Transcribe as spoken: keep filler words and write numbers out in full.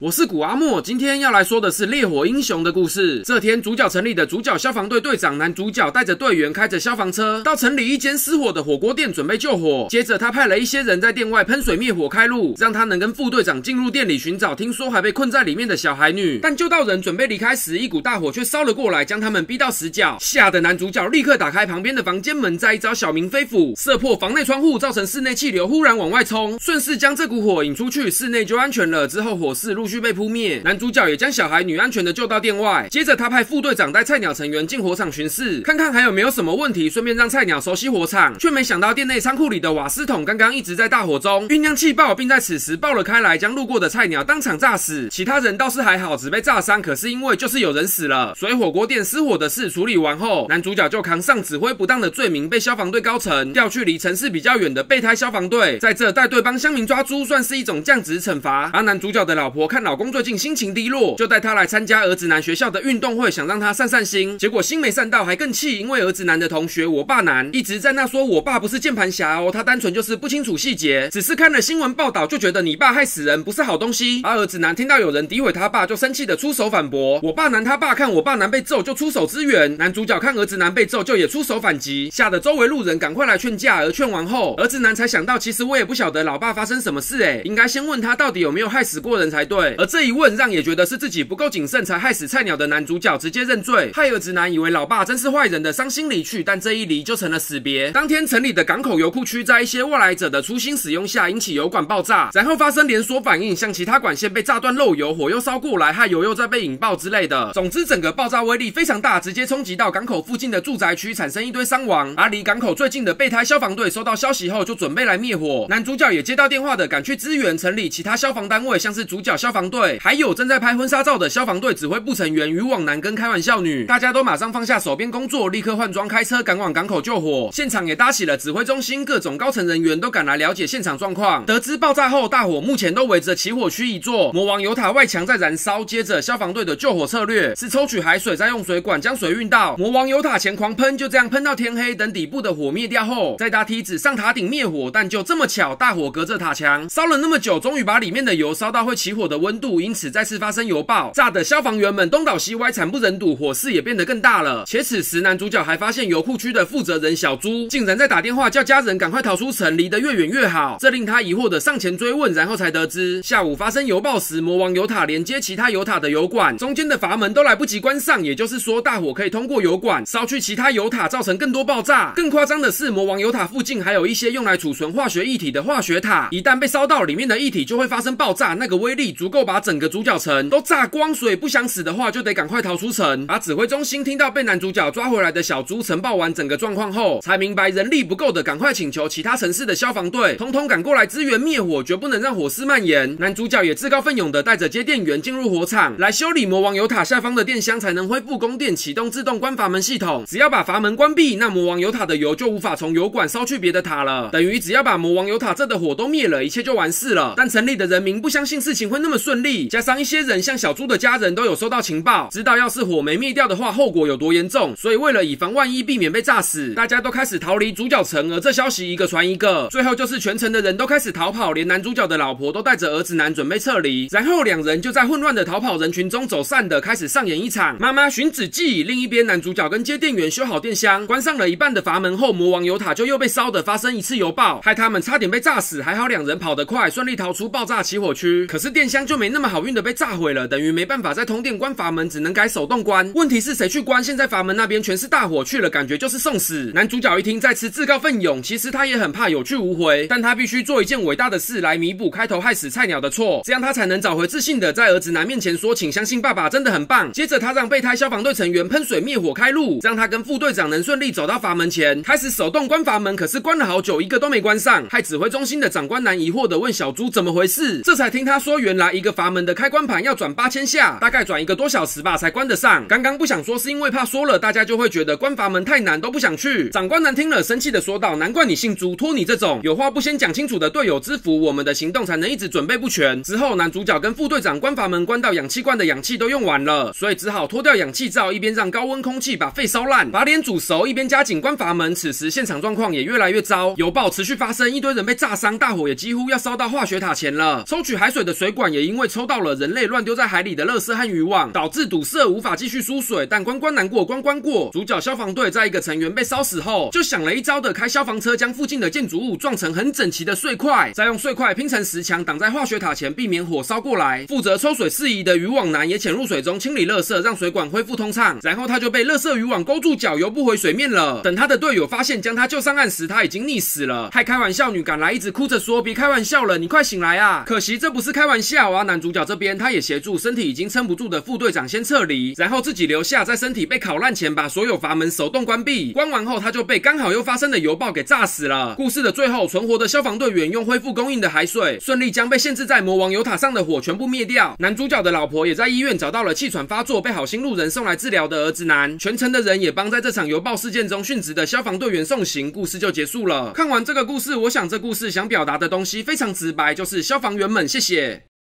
我是古阿莫，今天要来说的是烈火英雄的故事。这天，主角城里的主角消防队队长男主角带着队员开着消防车到城里一间失火的火锅店准备救火。接着他派了一些人在店外喷水灭火开路，让他能跟副队长进入店里寻找听说还被困在里面的小孩女。但救到人准备离开时，一股大火却烧了过来，将他们逼到死角。吓得男主角立刻打开旁边的房间门，再一招小明飞斧射破房内窗户，造成室内气流忽然往外冲，顺势将这股火引出去，室内就安全了。之后火势陆续被扑灭，男主角也将小孩女安全的救到店外。接着他派副队长带菜鸟成员进火场巡视，看看还有没有什么问题，顺便让菜鸟熟悉火场。却没想到店内仓库里的瓦斯桶刚刚一直在大火中酝酿气爆，并在此时爆了开来，将路过的菜鸟当场炸死。其他人倒是还好，只被炸伤，可是因为就是有人死了，所以火锅店失火的事处理完后，男主角就扛上指挥不当的罪名，被消防队高层调去离城市比较远的备胎消防队，在这带队帮乡民抓猪，算是一种降职惩罚。而男主角的老婆看老公最近心情低落，就带他来参加儿子男学校的运动会，想让他散散心。结果心没散到，还更气，因为儿子男的同学我爸男一直在那说我爸不是键盘侠哦，他单纯就是不清楚细节，只是看了新闻报道就觉得你爸害死人，不是好东西。而儿子男听到有人诋毁他爸，就生气的出手反驳。我爸男他爸看我爸男被揍就出手支援，男主角看儿子男被揍就也出手反击，吓得周围路人赶快来劝架。而劝完后，儿子男才想到，其实我也不晓得老爸发生什么事诶，应该先问他到底有没有害死过人才对。而这一问让也觉得是自己不够谨慎才害死菜鸟的男主角直接认罪，害儿子男以为老爸真是坏人的伤心离去，但这一离就成了死别。当天城里的港口油库区在一些外来者的粗心使用下引起油管爆炸，然后发生连锁反应，像其他管线被炸断漏油，火又烧过来，害油又再被引爆之类的。总之整个爆炸威力非常大，直接冲击到港口附近的住宅区，产生一堆伤亡。而离港口最近的备胎消防队收到消息后就准备来灭火，男主角也接到电话的赶去支援城里其他消防单位，像是主角消防队，还有正在拍婚纱照的消防队指挥部成员渔网男跟开玩笑女，大家都马上放下手边工作，立刻换装开车赶往港口救火。现场也搭起了指挥中心，各种高层人员都赶来了解现场状况。得知爆炸后，大火目前都围着起火区一座魔王油塔外墙在燃烧。接着消防队的救火策略是抽取海水，再用水管将水运到魔王油塔前狂喷，就这样喷到天黑，等底部的火灭掉后，再搭梯子上塔顶灭火。但就这么巧，大火隔着塔墙烧了那么久，终于把里面的油烧到会起火的温度，因此再次发生油爆，炸得消防员们东倒西歪，惨不忍睹，火势也变得更大了。且此时男主角还发现油库区的负责人小猪竟然在打电话叫家人赶快逃出城，离得越远越好，这令他疑惑的上前追问，然后才得知下午发生油爆时，魔王油塔连接其他油塔的油管中间的阀门都来不及关上，也就是说大火可以通过油管烧去其他油塔，造成更多爆炸。更夸张的是，魔王油塔附近还有一些用来储存化学液体的化学塔，一旦被烧到，里面的液体就会发生爆炸，那个威力足够把整个主角城都炸光，所以不想死的话就得赶快逃出城。而指挥中心听到被男主角抓回来的小猪呈报完整个状况后，才明白人力不够的，赶快请求其他城市的消防队通通赶过来支援灭火，绝不能让火势蔓延。男主角也自告奋勇的带着接电员进入火场来修理魔王油塔下方的电箱，才能恢复供电，启动自动关阀门系统。只要把阀门关闭，那魔王油塔的油就无法从油管烧去别的塔了，等于只要把魔王油塔这的火都灭了，一切就完事了。但城里的人民不相信事情会那么顺利，加上一些人像小猪的家人都有收到情报，知道要是火没灭掉的话后果有多严重，所以为了以防万一，避免被炸死，大家都开始逃离主角城。而这消息一个传一个，最后就是全城的人都开始逃跑，连男主角的老婆都带着儿子男准备撤离。然后两人就在混乱的逃跑人群中走散的，开始上演一场妈妈寻子记。另一边，男主角跟接电员修好电箱，关上了一半的阀门后，魔王油塔就又被烧的发生一次油爆，害他们差点被炸死，还好两人跑得快，顺利逃出爆炸起火区。可是电箱就没那么好运的被炸毁了，等于没办法再通电关阀门，只能改手动关。问题是谁去关？现在阀门那边全是大火，去了感觉就是送死。男主角一听再次自告奋勇，其实他也很怕有去无回，但他必须做一件伟大的事来弥补开头害死菜鸟的错，这样他才能找回自信的在儿子男面前说，请相信爸爸真的很棒。接着他让备胎消防队成员喷水灭火开路，让他跟副队长能顺利走到阀门前，开始手动关阀门，可是关了好久一个都没关上，害指挥中心的长官男疑惑的问小猪怎么回事，这才听他说原来一个阀门的开关盘要转八千下，大概转一个多小时吧才关得上。刚刚不想说是因为怕说了大家就会觉得关阀门太难，都不想去。长官男听了生气的说道，难怪你姓朱，托你这种有话不先讲清楚的队友之福，我们的行动才能一直准备不全。之后男主角跟副队长关阀门关到氧气罐的氧气都用完了，所以只好脱掉氧气罩，一边让高温空气把肺烧烂，把脸煮熟，一边加紧关阀门。此时现场状况也越来越糟，油爆持续发生，一堆人被炸伤，大火也几乎要烧到化学塔前了。抽取海水的水管也因因为抽到了人类乱丢在海里的垃圾和渔网，导致堵塞无法继续输水，但关关难过关关过。主角消防队在一个成员被烧死后，就想了一招的开消防车将附近的建筑物撞成很整齐的碎块，再用碎块拼成石墙挡在化学塔前，避免火烧过来。负责抽水事宜的渔网男也潜入水中清理垃圾，让水管恢复通畅。然后他就被垃圾渔网勾住脚，游不回水面了。等他的队友发现将他救上岸时，他已经溺死了。害开玩笑女赶来，一直哭着说：“别开玩笑了，你快醒来啊！”可惜这不是开玩笑啊！男主角这边他也协助身体已经撑不住的副队长先撤离，然后自己留下，在身体被烤烂前把所有阀门手动关闭。关完后他就被刚好又发生的油爆给炸死了。故事的最后，存活的消防队员用恢复供应的海水，顺利将被限制在魔王油塔上的火全部灭掉。男主角的老婆也在医院找到了气喘发作、被好心路人送来治疗的儿子男。全城的人也帮在这场油爆事件中殉职的消防队员送行。故事就结束了。看完这个故事，我想这故事想表达的东西非常直白，就是消防员们，谢谢。